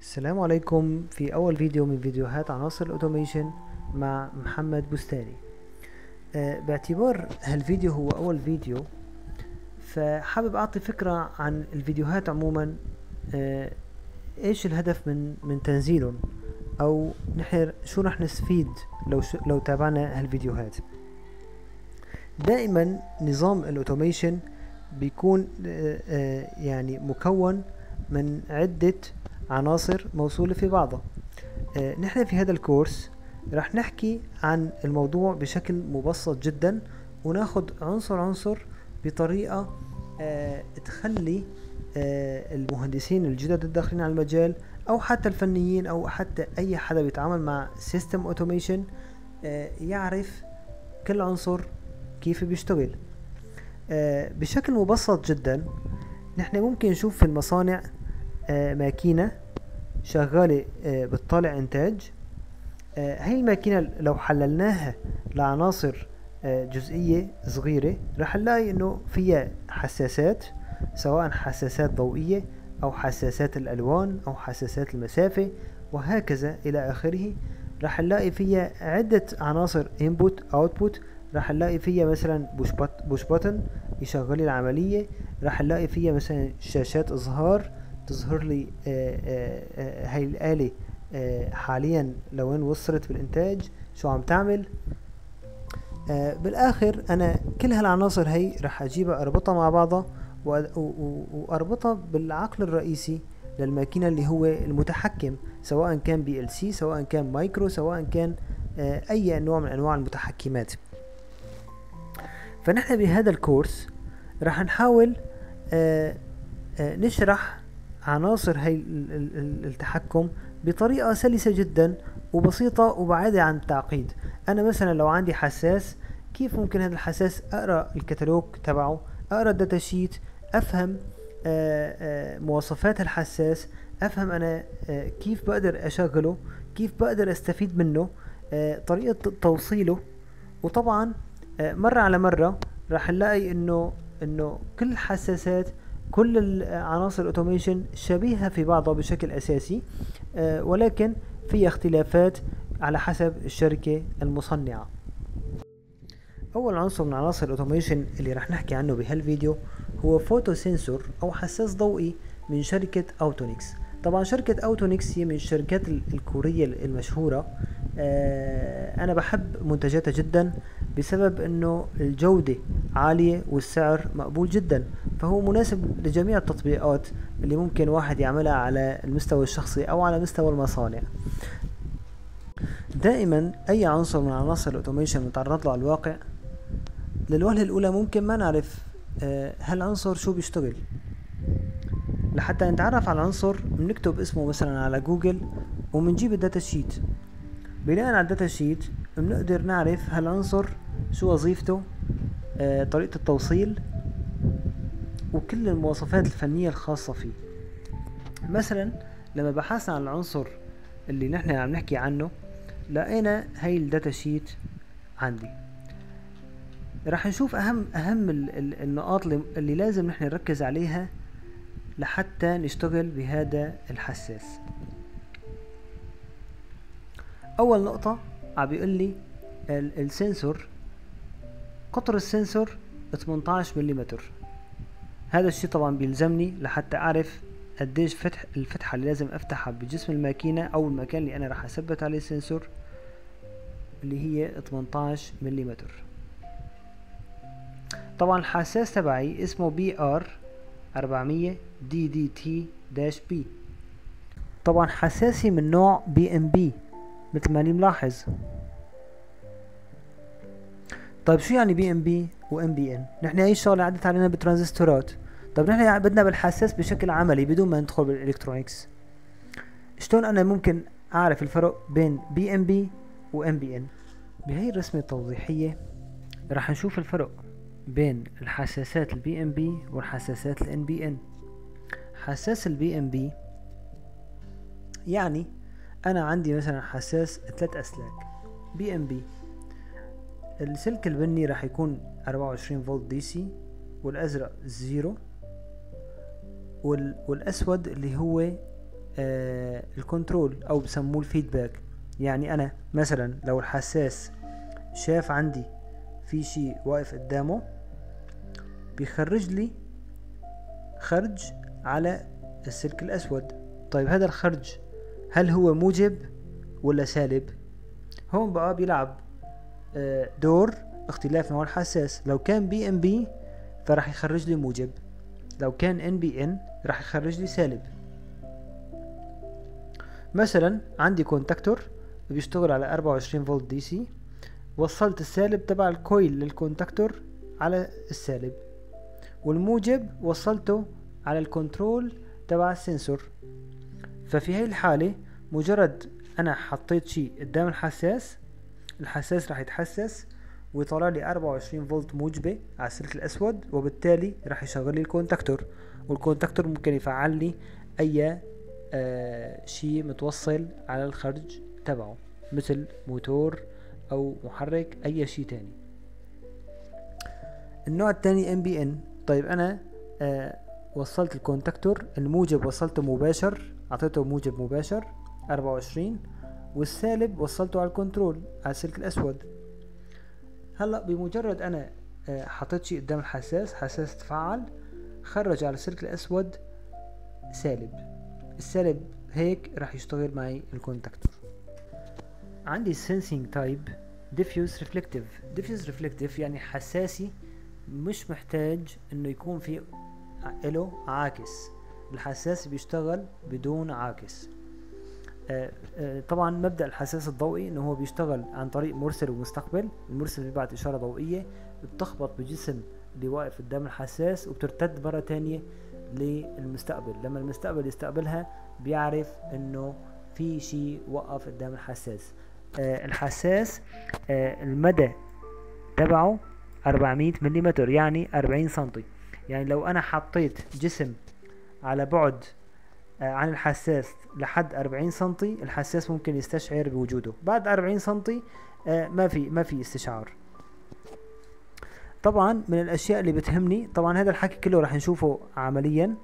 السلام عليكم في أول فيديو من فيديوهات عناصر الأوتوميشن مع محمد بستاني. باعتبار هالفيديو هو أول فيديو، فحابب أعطي فكرة عن الفيديوهات عموما. إيش الهدف من تنزيلهم، أو نحن شو رح نستفيد لو تابعنا هالفيديوهات. دائما نظام الأوتوميشن بيكون يعني مكون من عدة عناصر موصولة في بعضها. نحن في هذا الكورس رح نحكي عن الموضوع بشكل مبسط جدا، وناخد عنصر عنصر بطريقة تخلي المهندسين الجدد الداخلين على المجال، او حتى الفنيين، او حتى اي حدا بيتعامل مع سيستم اوتوميشن يعرف كل عنصر كيف بيشتغل بشكل مبسط جدا. نحن ممكن نشوف في المصانع ماكينة شغالة بتطالع انتاج. هاي الماكينة لو حللناها لعناصر جزئية صغيرة رح نلاقي انه فيها حساسات، سواء حساسات ضوئية او حساسات الالوان او حساسات المسافة وهكذا الى اخره. رح نلاقي فيها عدة عناصر input output. رح نلاقي فيها مثلا بوش بutton يشغل العملية. رح نلاقي فيها مثلا شاشات اظهار تظهر لي هاي الآلة حاليا لوين وصلت بالإنتاج، شو عم تعمل. بالآخر أنا كل هالعناصر هي رح أجيبها أربطها مع بعضها وأربطها بالعقل الرئيسي للماكينة اللي هو المتحكم، سواء كان PLC، سواء كان مايكرو، سواء كان أي نوع من أنواع المتحكمات. فنحن بهذا الكورس رح نحاول نشرح عناصر هاي التحكم بطريقة سلسة جدا وبسيطة وبعيدة عن التعقيد. انا مثلا لو عندي حساس، كيف ممكن هذا الحساس اقرأ الكتالوج تبعه، اقرأ الداتا شيت، افهم مواصفات الحساس، افهم انا كيف بقدر اشغله، كيف بقدر استفيد منه، طريقة توصيله. وطبعا مرة على مرة راح نلاقي انه كل الحساسات، كل العناصر الاوتوميشن شبيهة في بعضها بشكل اساسي، ولكن في اختلافات على حسب الشركة المصنعة. اول عنصر من عناصر الاوتوميشن اللي رح نحكي عنه بهالفيديو هو فوتو سنسور او حساس ضوئي من شركة اوتونكس. طبعا شركة اوتونكس هي من الشركات الكورية المشهورة. انا بحب منتجاتها جدا بسبب انه الجودة عالية والسعر مقبول جدا، فهو مناسب لجميع التطبيقات اللي ممكن واحد يعملها على المستوى الشخصي او على مستوى المصانع. دائما اي عنصر من عناصر الاوتوميشن نتعرض له على الواقع، للوهلة الاولى ممكن ما نعرف هالعنصر شو بيشتغل. لحتى نتعرف على العنصر بنكتب اسمه مثلا على جوجل ومنجيب الداتا شيت. بناء على الداتا شيت بنقدر نعرف هالعنصر شو وظيفته، طريقة التوصيل، وكل المواصفات الفنية الخاصة فيه. مثلا لما بحثنا عن العنصر اللي نحن عم نحكي عنه، لقينا هاي الداتا شيت عندي. راح نشوف اهم النقاط اللي لازم نحن نركز عليها لحتى نشتغل بهذا الحساس. اول نقطة عم بيقول لي السنسور، قطر السنسور 18 ملم. هذا الشيء طبعا بيلزمني لحتى اعرف قديش الفتحة اللي لازم افتحها بجسم الماكينة او المكان اللي انا راح اثبت عليه السنسور، اللي هي 18 ملم. طبعا الحساس تبعي اسمه BR400 DDT-B. طبعا حساسي من نوع BMB مثل ما ملاحظ. طيب شو يعني BMB و MBN؟ نحن هاي الشغلة عدت علينا بالترانزستورات. طيب نحن بدنا بالحساس بشكل عملي بدون ما ندخل بالالكترونيكس. شلون انا ممكن اعرف الفرق بين BMB و MBN؟ بهي الرسمة التوضيحية راح نشوف الفرق بين الحساسات BMB والحساسات NBN. حساس BMB يعني انا عندي مثلا حساس 3 اسلاك BMB. السلك البني راح يكون 24 فولت دي سي، والازرق 0، والاسود اللي هو الكنترول او بسموه الفيدباك. يعني انا مثلا لو الحساس شاف عندي في شيء واقف قدامه بيخرج لي خرج على السلك الاسود. طيب هذا الخرج هل هو موجب ولا سالب؟ هون بقى بيلعب دور اختلاف نوع الحساس. لو كان بي ام بي فراح يخرج لي موجب، لو كان ان بي ان راح يخرج لي سالب. مثلا عندي كونتاكتور بيشتغل على 24 فولت دي سي، وصلت السالب تبع الكويل للكونتاكتور على السالب، والموجب وصلته على الكنترول تبع السنسور. ففي هاي الحالة مجرد انا حطيت شيء قدام الحساس، الحساس راح يتحسس ويطلع لي 24 فولت موجبة على السلك الاسود، وبالتالي راح يشغل لي الكونتاكتور، والكونتاكتور ممكن يفعل لي اي شيء متوصل على الخرج تبعه مثل موتور او محرك اي شيء تاني. النوع التاني ام بي ان. طيب انا وصلت الكونتاكتور الموجب وصلته مباشر، اعطيته موجب مباشر 24، والسالب وصلته على الكنترول على السلك الاسود. هلا بمجرد انا حطيت شيء قدام الحساس، حساس تفعل خرج على السلك الاسود سالب، السالب هيك راح يشتغل معي الكونتاكتور. عندي sensing type diffuse reflective يعني حساسي مش محتاج انه يكون في له عاكس، الحساس بيشتغل بدون عاكس. طبعا مبدأ الحساس الضوئي انه هو بيشتغل عن طريق مرسل ومستقبل. المرسل بيبعت اشارة ضوئية بتخبط بجسم اللي واقف قدام الحساس وبترتد مرة تانية للمستقبل. لما المستقبل يستقبلها بيعرف انه في شيء وقف قدام الحساس. الحساس المدى تبعه 400 ملم يعني 40 سنتي. يعني لو انا حطيت جسم على بعد عن الحساس لحد 40 سنتي، الحساس ممكن يستشعر بوجوده. بعد 40 سنتي ما في استشعار. طبعا من الاشياء اللي بتهمني، طبعا هذا الحكي كله راح نشوفه عمليا.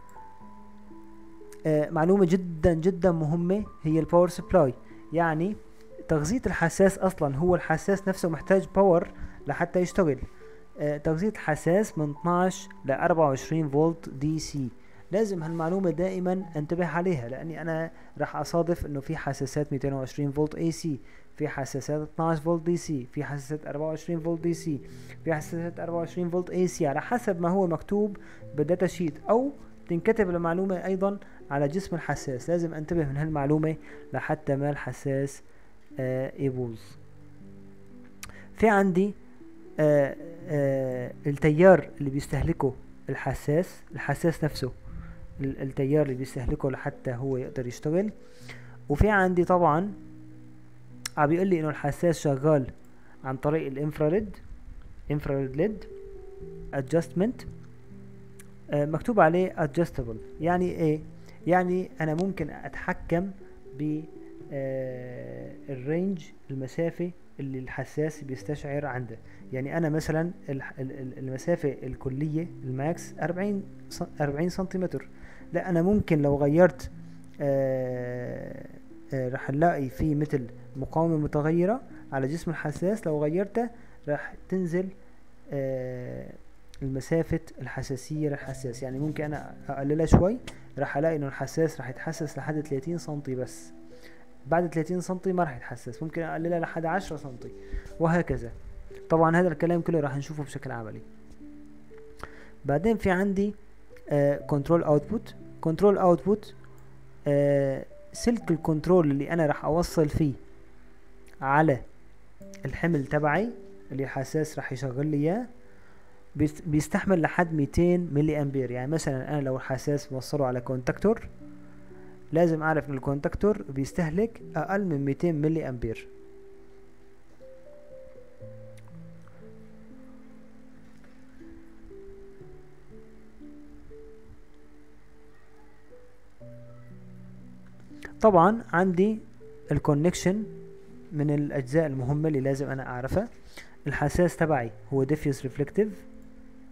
معلومة جدا جدا مهمة هي الباور سبلاي. يعني تغذية الحساس اصلا، هو الحساس نفسه محتاج باور لحتى يشتغل. تغذية الحساس من 12 ل 24 فولت دي سي. لازم هالمعلومة دائما انتبه عليها، لاني انا راح اصادف انه في حساسات 220 فولت اي سي، في حساسات 12 فولت دي سي، في حساسات 24 فولت دي سي، في حساسات 24 فولت اي سي، على حسب ما هو مكتوب بالداتا شيت او تنكتب المعلومة ايضا على جسم الحساس. لازم انتبه من هالمعلومة لحتى ما الحساس يبوظ. في عندي التيار اللي بيستهلكه الحساس نفسه، التيار اللي بيستهلكه لحتى هو يقدر يشتغل. وفي عندي طبعا عم بيقول لي انه الحساس شغال عن طريق الانفراريد ليد ادجستمنت، مكتوب عليه adjustable. يعني ايه؟ يعني انا ممكن اتحكم ب الرينج، المسافة اللي الحساس بيستشعر عنده. يعني انا مثلا المسافة الكلية الماكس 40 سنتيمتر، لا انا ممكن لو غيرت راح نلاقي في مثل مقاومة متغيرة على جسم الحساس، لو غيرتها راح تنزل المسافة الحساسية للحساس. يعني ممكن انا اقللها شوي، راح الاقي انه الحساس راح يتحسس لحد 30 سنتي بس، بعد 30 سنتي ما راح يتحسس، ممكن اقللها لحد 10 سنتي وهكذا. طبعا هذا الكلام كله راح نشوفه بشكل عملي. بعدين في عندي كنترول اوتبوت. سلك الكنترول اللي انا راح اوصل فيه على الحمل تبعي اللي الحساس راح يشغل لي اياه بيستحمل لحد 200 ملي امبير. يعني مثلا انا لو الحساس موصله على كونتاكتور، لازم اعرف ان الكونتاكتور بيستهلك اقل من 200 ملي امبير. طبعا عندي الكونكشن من الاجزاء المهمة اللي لازم انا اعرفها. الحساس تبعي هو diffuse reflective،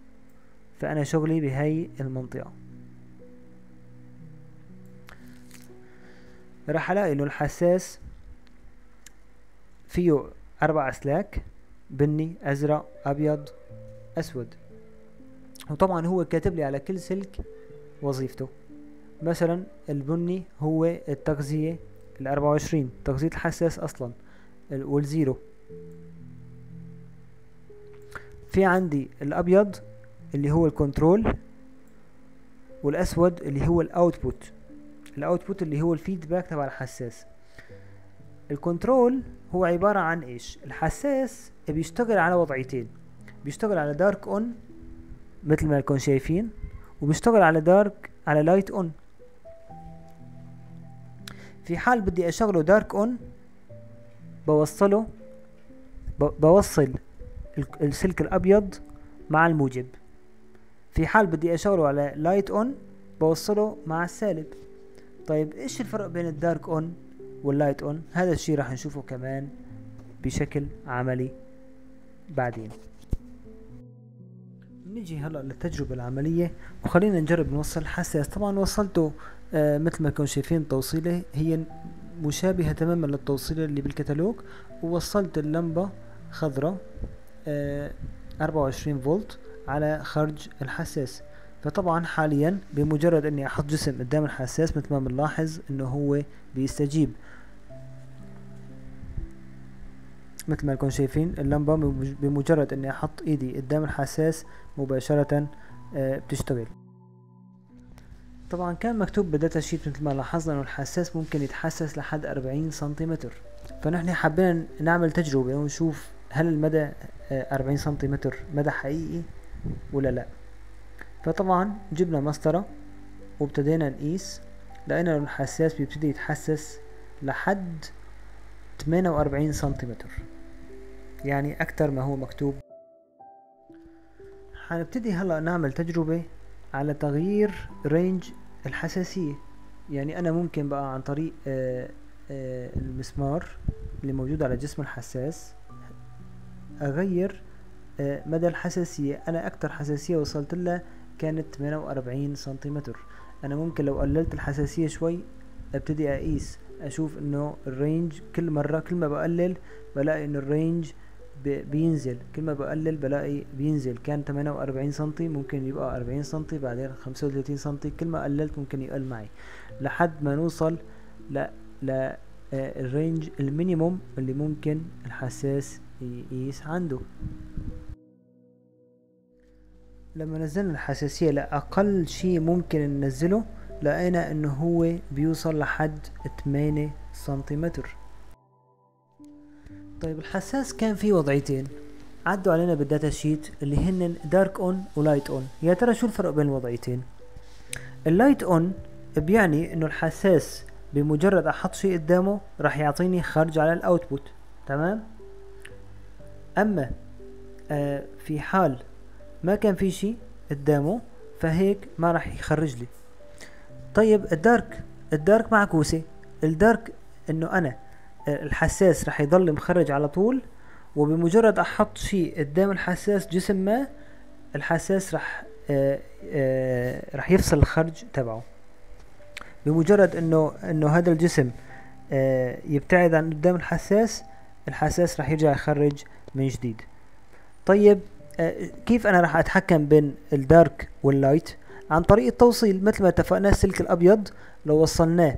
فانا شغلي بهاي المنطقة. راح الاقي انه الحساس فيه 4 اسلاك: بني، ازرق، ابيض، اسود. وطبعا هو كاتب لي على كل سلك وظيفته. مثلا البني هو التغذية، 24 تغذية الحساس اصلا، والزيرو. في عندي الابيض اللي هو الكنترول، والاسود اللي هو الاوتبوت اللي هو الفيدباك تبع الحساس. الكنترول هو عبارة عن ايش؟ الحساس بيشتغل على وضعيتين: بيشتغل على دارك اون مثل ما نكون شايفين، وبيشتغل على لايت اون. في حال بدي اشغله دارك اون بوصل السلك الابيض مع الموجب. في حال بدي اشغله على لايت اون بوصله مع السالب. طيب ايش الفرق بين الدارك اون واللايت اون؟ هذا الشيء راح نشوفه كمان بشكل عملي بعدين. نيجي هلا للتجربة العملية، وخلينا نجرب نوصل الحساس. طبعا وصلته مثل ما كنتم شايفين توصيله هي مشابهة تماما للتوصيلة اللي بالكتالوج. ووصلت اللمبة خضراء 24 فولت على خرج الحساس. فطبعا حاليا بمجرد اني احط جسم قدام الحساس مثل ما بنلاحظ انه هو بيستجيب. مثل ما نكون شايفين اللمبة بمجرد اني احط ايدي قدام الحساس مباشرة بتشتغل. طبعا كان مكتوب بداتا شيت مثل ما لاحظنا انه الحساس ممكن يتحسس لحد 40 سنتيمتر. فنحن حابين نعمل تجربة ونشوف هل المدى 40 سنتيمتر مدى حقيقي ولا لا. فطبعا جبنا مسطرة وابتدينا نقيس، لقينا انه الحساس بيبتدي يتحسس لحد 48 سنتيمتر، يعني اكتر ما هو مكتوب. حنبتدي هلا نعمل تجربة على تغيير رينج الحساسية. يعني انا ممكن بقى عن طريق المسمار اللي موجود على جسم الحساس اغير مدى الحساسية. انا اكتر حساسية وصلت لها كانت 48 سنتيمتر. انا ممكن لو قللت الحساسية شوي ابتدي اقيس اشوف انه الرينج كل مرة كل ما بقلل بلاقي انه الرينج بينزل، كل ما بقلل بلاقي بينزل. كان 48 سنتي ممكن يبقى 40 سنتي، بعدين 35 سنتي، كل ما قللت ممكن يقل معي لحد ما نوصل ل الرينج المينيموم اللي ممكن الحساس يقيس عنده. لما نزلنا الحساسية لأقل شيء ممكن ننزله لقينا انه هو بيوصل لحد 8 سنتيمتر. طيب الحساس كان فيه وضعيتين عدوا علينا بالداتا شيت اللي هن دارك اون ولايت اون. يا ترى شو الفرق بين الوضعيتين؟ اللايت اون بيعني انه الحساس بمجرد احط شيء قدامه راح يعطيني خرج على الاوتبوت، تمام. اما في حال ما كان في شيء قدامه فهيك ما راح يخرج لي. طيب الدارك معكوسة. الدارك انه انا الحساس راح يضل مخرج على طول، وبمجرد احط شيء قدام الحساس جسم ما الحساس راح يفصل الخرج تبعه. بمجرد انه هذا الجسم يبتعد عن قدام الحساس راح يرجع يخرج من جديد. طيب كيف انا راح اتحكم بين الدارك واللايت؟ عن طريق التوصيل مثل ما اتفقنا. السلك الابيض لو وصلناه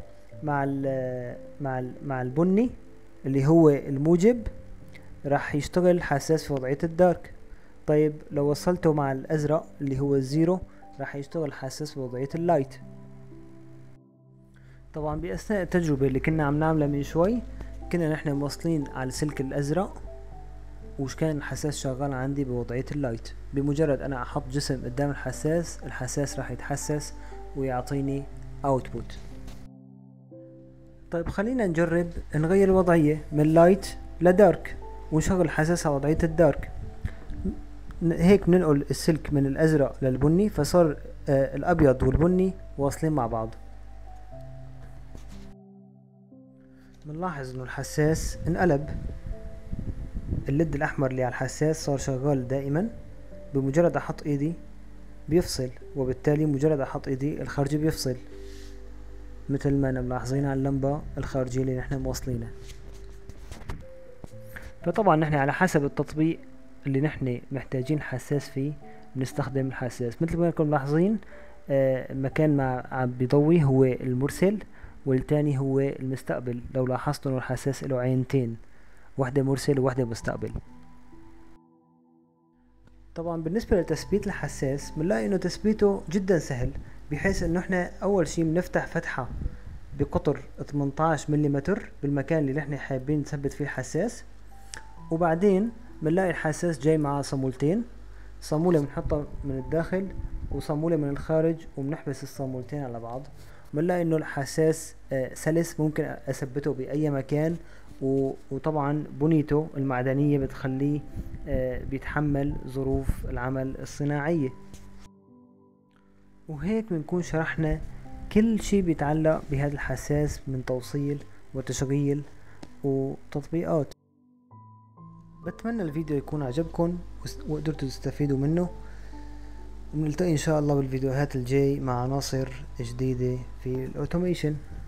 مع البني اللي هو الموجب راح يشتغل الحساس في وضعية الدارك. طيب لو وصلته مع الازرق اللي هو الزيرو راح يشتغل الحساس في وضعية اللايت. طبعا باثناء التجربة اللي كنا عم نعملها من شوي كنا نحن موصلين على السلك الازرق وش كان الحساس شغال عندي بوضعية اللايت. بمجرد انا احط جسم قدام الحساس راح يتحسس ويعطيني اوتبوت. طيب خلينا نجرب نغير الوضعية من لايت لدارك ونشغل الحساس على وضعية الدارك. هيك بننقل السلك من الازرق للبني فصار الابيض والبني واصلين مع بعض. بنلاحظ انه الحساس انقلب. الليد الاحمر اللي على الحساس صار شغال دائما. بمجرد احط ايدي بيفصل، وبالتالي مجرد احط ايدي الخرج بيفصل. مثل ما ملاحظين على اللمبة الخارجية اللي نحن موصلينها. فطبعا نحن على حسب التطبيق اللي نحن محتاجين حساس فيه بنستخدم الحساس. مثل ما انكم ملاحظين مكان ما عم بيضوي هو المرسل، والتاني هو المستقبل. لو لاحظتوا انه الحساس له عينتين، واحدة مرسل وواحدة مستقبل. طبعا بالنسبة لتثبيت الحساس بنلاقي انه تثبيته جدا سهل، بحيث انه احنا اول شي بنفتح فتحة بقطر 18 ملم بالمكان اللي نحن حابين نثبت فيه الحساس، وبعدين بنلاقي الحساس جاي معاه صامولتين، صامولة بنحطها من الداخل وصامولة من الخارج، وبنحبس الصامولتين على بعض. بنلاقي انه الحساس سلس، ممكن اثبته باي مكان، وطبعا بنيته المعدنية بتخليه بيتحمل ظروف العمل الصناعية. وهيك بنكون شرحنا كل شي بيتعلق بهذا الحساس من توصيل وتشغيل وتطبيقات. بتمنى الفيديو يكون عجبكم وقدرتوا تستفيدوا منه، ونلتقي ان شاء الله بالفيديوهات الجاي مع عناصر جديدة في الاوتوميشن.